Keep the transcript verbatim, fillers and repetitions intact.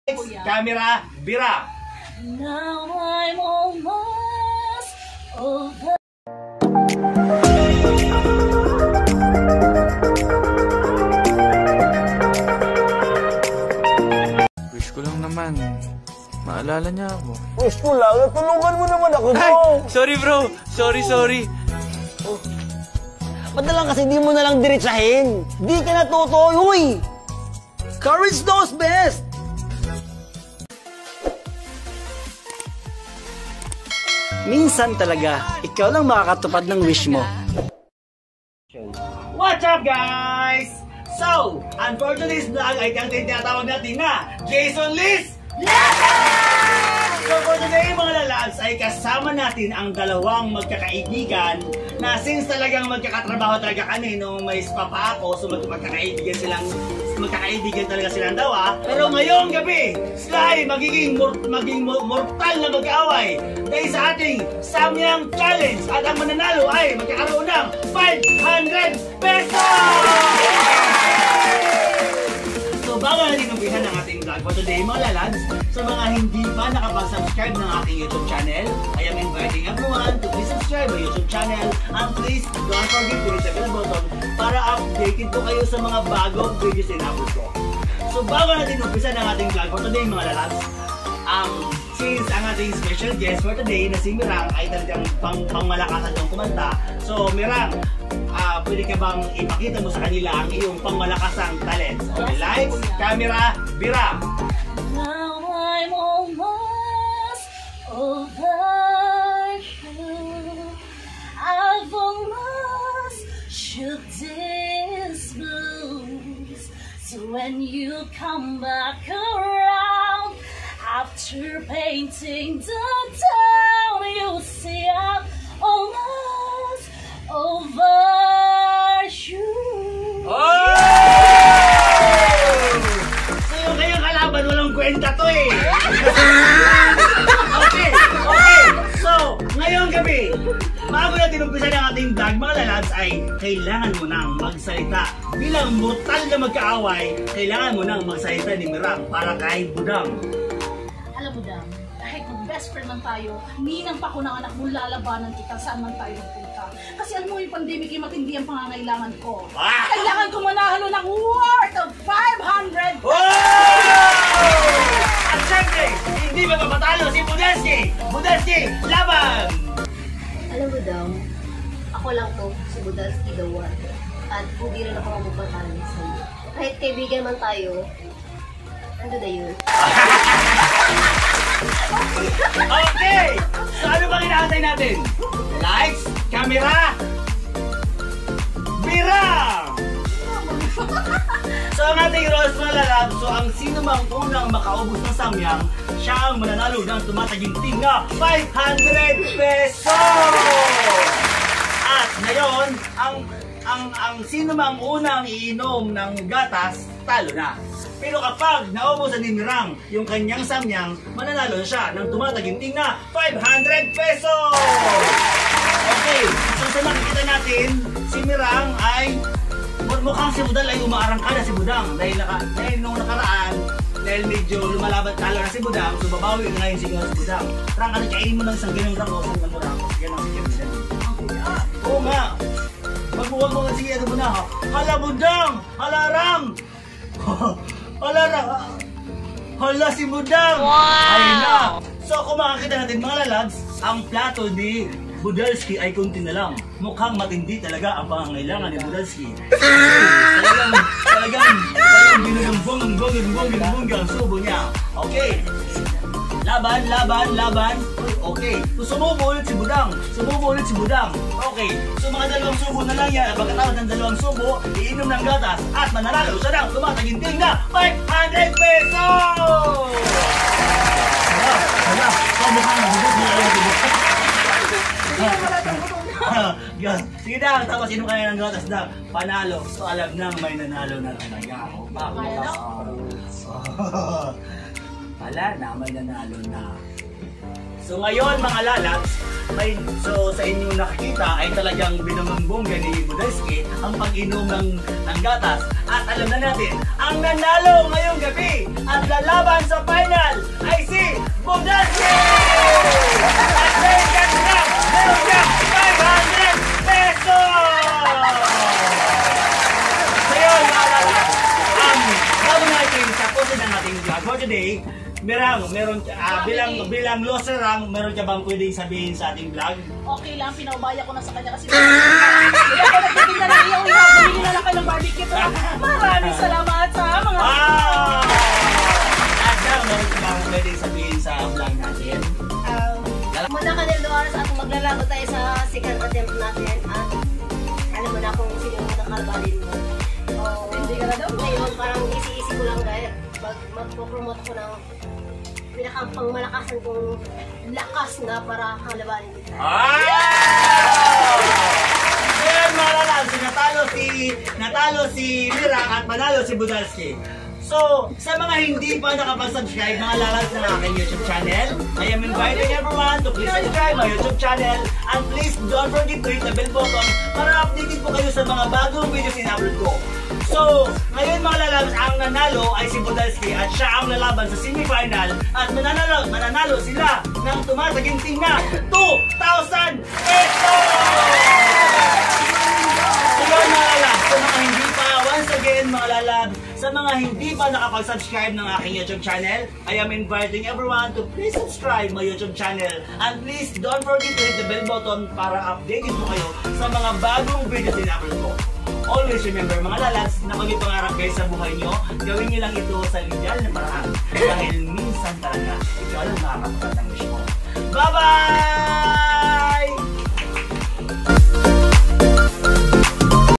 Camera, bira! Now I'm almost over. Wish ko lang naman maalala niya ako. Wish ko lang, tulungan mo naman ako, bro. Ay! Sorry bro! Sorry, sorry! Oh. Ba't na lang kasi di mo na lang diretsahin? Di ka natutoy, huy! Courage knows best! Minsan talaga, ikaw lang makakatupad ng wish mo. What's up guys? So, unfortunately, vlog ay kang tinatawag natin na Jason Liz! So for today mga lalabs ay kasama natin ang dalawang magkakaibigan na since talagang magkakatrabaho talaga kami nung may spa pa ako, so magkakaibigan silang magkakaibigan talaga silang dawa. Pero ngayong gabi, sila ay magiging, mor magiging mortal na mag-aaway dahil sa ating Samyang Challenge at ang mananalo ay magkakaroon ng five hundred pesos! So bago natin umpisan ng ating vlog for today mga lalabs, sa mga hindi pa nakapag-subscribe ng aking YouTube channel, I am inviting everyone to please subscribe my YouTube channel and please don't forget to hit the bell button para updated po kayo sa mga bagong videos na upload ko. So bago natin umpisan ng ating vlog for today mga lalabs, um, since ang ating special guest for today na si Mirang ay talagang pang pangmalakasan ng kumanta, so Mirang, Uh, pwede ka bang ipakita mo sa kanila ang iyong pangmalakasang talents? Okay, lights, camera, bira! Now I'm almost over you. I've almost shook this blues. So when you come back around after painting the town, you'll see I'm almost over you. Oh! So yung kayong kalaban, walang kwenta to eh. Okay, okay. So, ngayong gabi, bago natin umpisa ng ating vlog, mga lalabs, ay kailangan mo nang magsalita. Bilang mortal na magkaaway, kailangan mo nang magsalita ni Mirang para kay Budang. Alam mo, Dam, kahit mag-best friend man tayo, ninang pa ko ng anak mo, lalabanan kita saan man tayo magpunta. Kasi alam mo yung pandemic yung matindi ang pangangailangan ko. Ah! Kailangan ko manahalo ng worth of five hundred! Oh! At syempre, hindi magpapatalo si Budelski! Budelski, laban! Alam mo daw, ako lang to, si Budelski the one. At hindi rin ako magpapatalo sa iyo. Kahit kaibigan man tayo, ando na yun. Okay! So ano bang inaantay natin? Lights, camera, bira! So ang ating rules mga lalab, so ang sino mang unang makaubos ng samyang, siya ang mananalo ng tumataginting na five hundred pesos! At ngayon, ang ang ang sino mang unang iinom ng gatas, talo na. Pero kapag naubusan ni Mirang yung kanyang samyang, mananalo siya ng tumataginting na five hundred pesos! Okay, so sa nakikita natin, si Mirang ay mukhang si Budal ay umaarangkada si Budang dahil, naka, dahil nung nakaraan, dahil medyo lumalaban talo na si Budang, so babawi na ngayon si Budang. Rang, ano kainin mo ng isang ganyung rang o isang ganong rang? Ganong si Budang. Oo nga. Magbuwag mo nga sige ano mo na ha. Hala Budang! Hala Rang! Hala Rang! Hala si Budang! Wow! Ayun na! So kung makakita natin mga lalabs, ang plato ni Budelski ay kunti na lang. Mukhang matindi talaga ang pangangailangan ni Budelski. Talagang, talagang, talagang binubumbong, binubumbong, binubumbong ang subo niya. Okay. Laban, laban, laban. Okay. So sumubo ulit si Budang. Sumubo ulit si Budang. Okay. So mga dalawang subo na lang yan. Pagkatapos ng dalawang subo, iinom ng gatas at mananalo siya ng tumataginting na five hundred pesos! Hala, hala. So mukhang nabubot niya lang si Budang. Sige na, tapos inom kaya ng gatas na panalo. So alam nang may nanalo na talaga. Wala na, may nanalo na. So ngayon mga lalabs, may, so sa inyong nakikita ay talagang binamambongga ni Budalski ang pag-inom ng, ng gatas. At alam na natin, ang nanalo ngayong gabi at lalaban sa final ay si Budalski! At meron siya sila, meron siya five hundred pesos! So yun, mga lalaki, um, bago natin tapusin ang ating vlog for today, Mirang, meron uh, bilang bilang loser lang, meron ka bang pwedeng sabihin sa ating vlog? Okay lang, pinaubaya ko na sa kanya kasi hindi ako nagdating na lang iyo, bumili na lang kayo ng barbecue. Maraming salamat sa mga Wow! At lang, meron ka bang pwedeng sabihin sa vlog natin? um, Muna ka nil oras at maglalaro tayo sa second attempt natin at alam mo na kung sino yung nakalabalin mo. So, hindi ka na daw. ngayon parang easy-easy ko lang dahil mag magpo-promote ko ng pinakang pangmalakasan kong lakas na para kalabanin kita. Wow! Ngayon mga lalabs, natalo si, natalo si Mirang at manalo si Budalski. So, sa mga hindi pa nakapag-subscribe, mga lalabs ng aking YouTube channel, I am inviting everyone to please subscribe my YouTube channel and please don't forget to hit the bell button para updated po kayo sa mga bagong videos in-upload ko. So, ngayon mga lalabs, ang nanalo ay si Budalski at siya ang lalaban sa semifinal at mananalo, mananalo sila ng tumataginting na two thousand pesos! So yun mga lalabs, sa mga hindi pa, once again mga lalabs, sa mga hindi pa nakapag-subscribe ng aking YouTube channel, I am inviting everyone to please subscribe my YouTube channel and please don't forget to hit the bell button para updated po kayo sa mga bagong videos in-upload ko. Always remember mga lalabs na kung may pangarap kayo sa buhay nyo, gawin nyo lang ito sa legal na paraan dahil minsan talaga ikaw lang makakapagod ng wish mo. Bye-bye!